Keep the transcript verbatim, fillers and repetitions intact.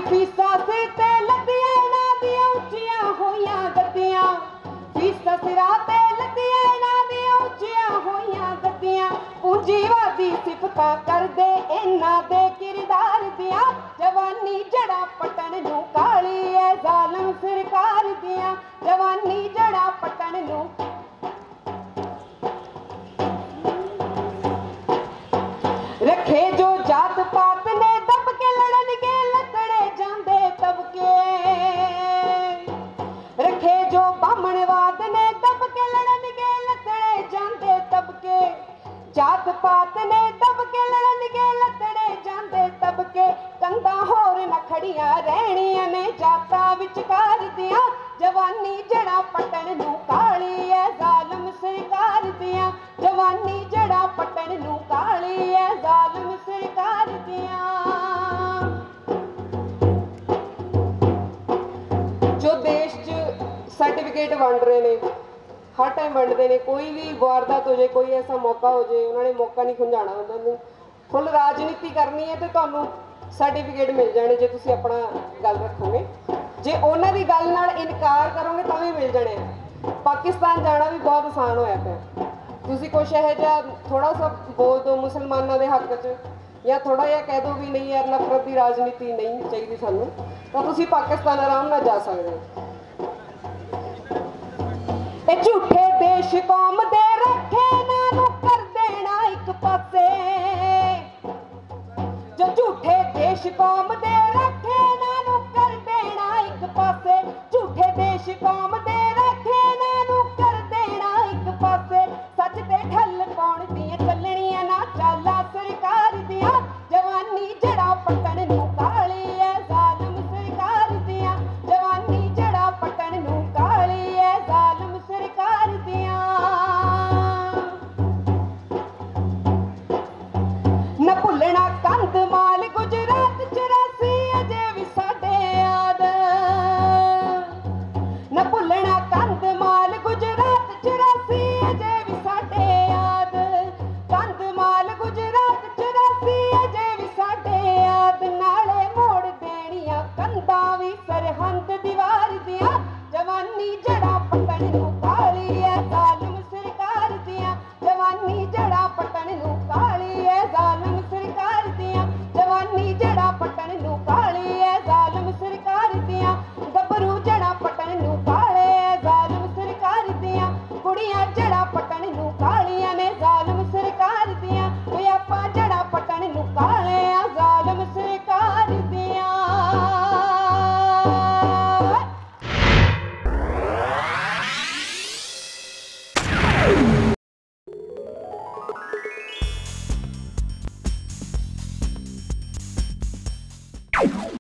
फीसा सिर ते लदियां इन्हां दियां उच्चियां होइयां गद्दियां फीसा सिरा ते लदियां इन्हां दियां उच्चियां होइयां गद्दियां पूंजीवादी सिफतां करदे इन्हां दे किरदार दियां जवानी जड़ा पटन नूं काली ऐ जालम सरकार दियां जवानी जड़ा पटन नूं रखे जो जात पात ने दब के लड़न के लतड़े जांदे तबके रखे जो बामणवाद ने दब के लड़न के लतड़े जांदे तबके जात पात ने दब के लड़न के लतड़े जांदे तबके कंधा होर न खड़ियां रहणियां ने जातां विचकार दियां जवानी जड़ा पटन नूं काली ऐ जालम सरकार दियां जवानी जड़ा पटन नूं काली ऐ जालम सरकार दियां जो देश च सर्टिफिकेट वंड रहे ने हर टाइम वंडते हैं कोई भी वारदात हो जाए कोई ऐसा मौका हो जाए उन्होंने मौका नहीं खुंजाना उन्होंने फुल राजनीति करनी है तो तुहानूं सर्टिफिकेट मिल जाने जो तुसीं अपना गल रखोगे जे उन्हां दी गल नाल इनकार करोगे तो भी मिल जाने पाकिस्तान जाना भी बहुत आसान होया पिया तुसीं कुछ इहो जिहा थोड़ा सा बोल दो मुसलमानों के हक च या थोड़ा जिहा कह दो भी नहीं यार नफरत की राजनीति नहीं चाहिए सानूं तो तुसीं पाकिस्तान आराम नाल जा सकदे हो ए झूठे देश कौम दे रखे नानू कर देना एक पासे जो झूठे देश कौम दे